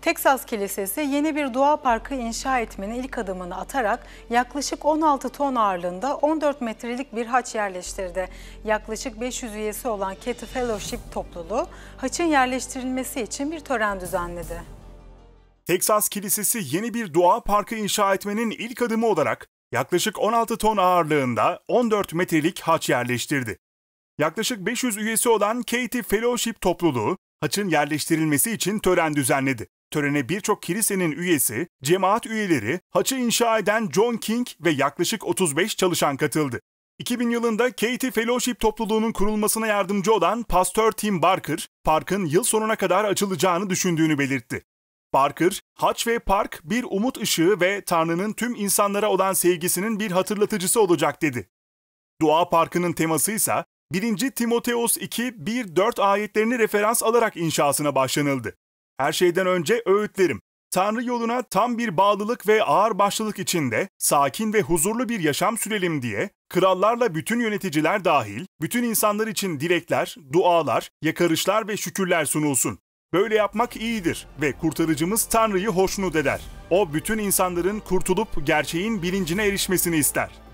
Teksas Kilisesi yeni bir doğa parkı inşa etmenin ilk adımını atarak yaklaşık 16 ton ağırlığında 14 metrelik bir haç yerleştirdi. Yaklaşık 500 üyesi olan Cathy Fellowship topluluğu haçın yerleştirilmesi için bir tören düzenledi. Teksas Kilisesi yeni bir doğa parkı inşa etmenin ilk adımı olarak yaklaşık 16 ton ağırlığında 14 metrelik haç yerleştirdi. Yaklaşık 500 üyesi olan Cathy Fellowship topluluğu haçın yerleştirilmesi için tören düzenledi. Törene birçok kilisenin üyesi, cemaat üyeleri, haçı inşa eden John King ve yaklaşık 35 çalışan katıldı. 2000 yılında Cathy Fellowship topluluğunun kurulmasına yardımcı olan Pastör Tim Barker, parkın yıl sonuna kadar açılacağını düşündüğünü belirtti. Barker, haç ve park bir umut ışığı ve Tanrı'nın tüm insanlara olan sevgisinin bir hatırlatıcısı olacak dedi. Doğa Parkı'nın teması ise 1. Timoteos 2:1-4 ayetlerini referans alarak inşasına başlanıldı. Her şeyden önce öğütlerim. Tanrı yoluna tam bir bağlılık ve ağırbaşlılık içinde sakin ve huzurlu bir yaşam sürelim diye krallarla bütün yöneticiler dahil bütün insanlar için dilekler, dualar, yakarışlar ve şükürler sunulsun. Böyle yapmak iyidir ve kurtarıcımız Tanrı'yı hoşnut eder. O bütün insanların kurtulup gerçeğin bilincine erişmesini ister.